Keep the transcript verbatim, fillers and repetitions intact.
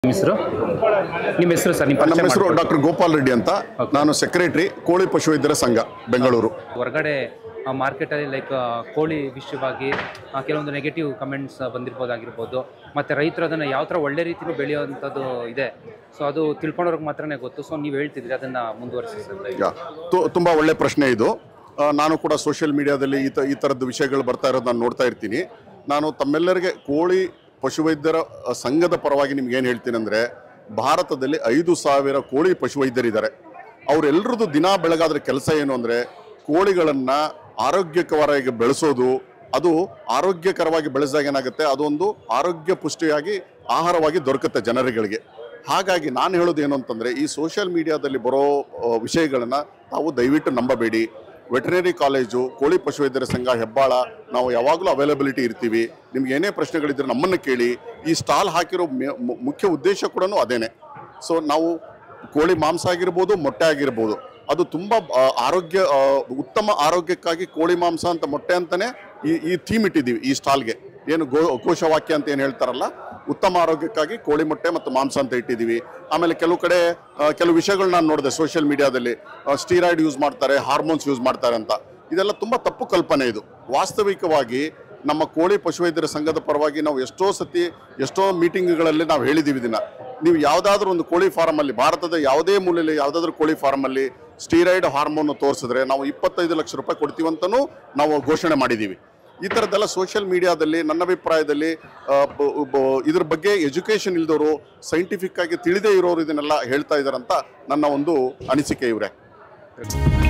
ನಿಮ್ಮ ಹೆಸರು ನಿಮ್ಮ ಹೆಸರು ಸರ್ ನಿಮ್ಮ ನಮ್ಮ ಹೆಸರು ಡಾಕ್ಟರ್ ಗೋಪಾಲ್ ರೆಡ್ಡಿ ಅಂತ ನಾನು ಸೆಕ್ರೆಟರಿ ಕೋಳಿ ಪಶುವೈದ್ಯರ ಸಂಘ ಬೆಂಗಳೂರು. ಹೊರಗಡೆ ಮಾರ್ಕೆಟಲ್ಲಿ ಲೈಕ್ ಕೋಳಿ ವಿಷಯವಾಗಿ ಕೆಲವೊಂದು ನೆಗೆಟಿವ್ ಕಮೆಂಟ್ಸ್ ಬಂದಿರ್ಬೋದಾಗಿರ್ಬೋದು, ಮತ್ತು ರೈತರು ಅದನ್ನು ಯಾವ ಥರ ಒಳ್ಳೆ ರೀತಿಯಲ್ಲಿ ಬೆಳೆಯುವಂಥದ್ದು ಇದೆ. ಸೊ ಅದು ತಿಳ್ಕೊಂಡವ್ರಿಗೆ ಮಾತ್ರನೇ ಗೊತ್ತು. ಸೊ ನೀವು ಹೇಳ್ತಿದ್ರಿ ಅದನ್ನು ಮುಂದುವರಿಸಿ ಸರ್. ತುಂಬ ಒಳ್ಳೆ ಪ್ರಶ್ನೆ ಇದು. ನಾನು ಕೂಡ ಸೋಷಿಯಲ್ ಮೀಡಿಯಾದಲ್ಲಿ ಈ ತ ಈ ಥರದ್ದು ವಿಷಯಗಳು ಬರ್ತಾ ಇರೋದು ನಾನು ನೋಡ್ತಾ ಇರ್ತೀನಿ. ನಾನು ತಮ್ಮೆಲ್ಲರಿಗೆ ಕೋಳಿ ಪಶುವೈದ್ಯರ ಸಂಘದ ಪರವಾಗಿ ನಿಮ್ಗೆ ಏನು ಹೇಳ್ತೀನಿ ಅಂದರೆ, ಭಾರತದಲ್ಲಿ ಐದು ಸಾವಿರ ಕೋಳಿ ಪಶುವೈದ್ಯರಿದ್ದಾರೆ. ಅವರೆಲ್ಲರದ್ದು ದಿನ ಬೆಳಗಾದ್ರೆ ಕೆಲಸ ಏನು ಅಂದರೆ, ಕೋಳಿಗಳನ್ನು ಆರೋಗ್ಯಕರವಾಗಿ ಬೆಳೆಸೋದು. ಅದು ಆರೋಗ್ಯಕರವಾಗಿ ಬೆಳೆಸಿದಾಗ ಏನಾಗುತ್ತೆ, ಅದೊಂದು ಆರೋಗ್ಯ ಪುಷ್ಟಿಯಾಗಿ ಆಹಾರವಾಗಿ ದೊರಕುತ್ತೆ ಜನರುಗಳಿಗೆ. ಹಾಗಾಗಿ ನಾನು ಹೇಳೋದು ಏನು ಅಂತಂದರೆ, ಈ ಸೋಷಿಯಲ್ ಮೀಡಿಯಾದಲ್ಲಿ ಬರೋ ವಿಷಯಗಳನ್ನು ತಾವು ದಯವಿಟ್ಟು ನಂಬಬೇಡಿ. ವೆಟರ್ನರಿ ಕಾಲೇಜು, ಕೋಳಿ ಪಶುವೈದ್ಯರ ಸಂಘ, ಹೆಬ್ಬಾಳ, ನಾವು ಯಾವಾಗಲೂ ಅವೈಲಬಿಲಿಟಿ ಇರ್ತೀವಿ. ನಿಮ್ಗೆ ಏನೇ ಪ್ರಶ್ನೆಗಳಿದ್ರೆ ನಮ್ಮನ್ನು ಕೇಳಿ. ಈ ಸ್ಟಾಲ್ ಹಾಕಿರೋ ಮುಖ್ಯ ಉದ್ದೇಶ ಕೂಡ ಅದೇನೆ. ಸೊ ನಾವು ಕೋಳಿ ಮಾಂಸ ಆಗಿರ್ಬೋದು, ಮೊಟ್ಟೆ ಆಗಿರ್ಬೋದು, ಅದು ತುಂಬ ಆರೋಗ್ಯ ಉತ್ತಮ ಆರೋಗ್ಯಕ್ಕಾಗಿ ಕೋಳಿ ಮಾಂಸ ಅಂತ ಮೊಟ್ಟೆ ಅಂತಲೇ ಈ ಈ ಥೀಮ್ ಇಟ್ಟಿದ್ದೀವಿ ಈ ಸ್ಟಾಲ್ಗೆ. ಏನು ಗೋ ಘೋಷವಾಕ್ಯ ಅಂತ ಏನು ಹೇಳ್ತಾರಲ್ಲ, ಉತ್ತಮ ಆರೋಗ್ಯಕ್ಕಾಗಿ ಕೋಳಿ ಮೊಟ್ಟೆ ಮತ್ತು ಮಾಂಸ ಅಂತ ಇಟ್ಟಿದ್ದೀವಿ. ಆಮೇಲೆ ಕೆಲವು ಕಡೆ ಕೆಲವು ವಿಷಯಗಳು ನಾನು ನೋಡಿದೆ ಸೋಷಿಯಲ್ ಮೀಡಿಯಾದಲ್ಲಿ, ಸ್ಟೀರಾಯ್ಡ್ ಯೂಸ್ ಮಾಡ್ತಾರೆ, ಹಾರ್ಮೋನ್ಸ್ ಯೂಸ್ ಮಾಡ್ತಾರೆ ಅಂತ. ಇದೆಲ್ಲ ತುಂಬ ತಪ್ಪು ಕಲ್ಪನೆ. ಇದು ವಾಸ್ತವಿಕವಾಗಿ ನಮ್ಮ ಕೋಳಿ ಪಶುವೈದ್ಯರ ಸಂಘದ ಪರವಾಗಿ ನಾವು ಎಷ್ಟೋ ಸತಿ ಎಷ್ಟೋ ಮೀಟಿಂಗ್ಗಳಲ್ಲಿ ನಾವು ಹೇಳಿದ್ದೀವಿ. ಇದನ್ನ ನೀವು ಯಾವುದಾದ್ರೂ ಒಂದು ಕೋಳಿ ಫಾರಮಲ್ಲಿ, ಭಾರತದ ಯಾವುದೇ ಮೂಲೆಯಲ್ಲಿ ಯಾವುದಾದ್ರೂ ಕೋಳಿ ಫಾರಮಲ್ಲಿ ಸ್ಟೀರಾಯ್ಡ್ ಹಾರ್ಮೋನ್ ತೋರಿಸಿದ್ರೆ ನಾವು ಇಪ್ಪತ್ತೈದು ಲಕ್ಷ ರೂಪಾಯಿ ಕೊಡ್ತೀವಂತನೂ ನಾವು ಘೋಷಣೆ ಮಾಡಿದ್ದೀವಿ. ಈ ಥರದ್ದೆಲ್ಲ ಸೋಷಿಯಲ್ ಮೀಡಿಯಾದಲ್ಲಿ ನನ್ನ ಅಭಿಪ್ರಾಯದಲ್ಲಿ ಇದ್ರ ಬಗ್ಗೆ ಎಜುಕೇಷನ್ ಇಲ್ದವರು, ಸೈಂಟಿಫಿಕ್ ಆಗಿ ತಿಳಿದೇ ಇರೋರು ಇದನ್ನೆಲ್ಲ ಹೇಳ್ತಾ ಇದ್ದಾರಂತ ನನ್ನ ಒಂದು ಅನಿಸಿಕೆ ಇವರೇ.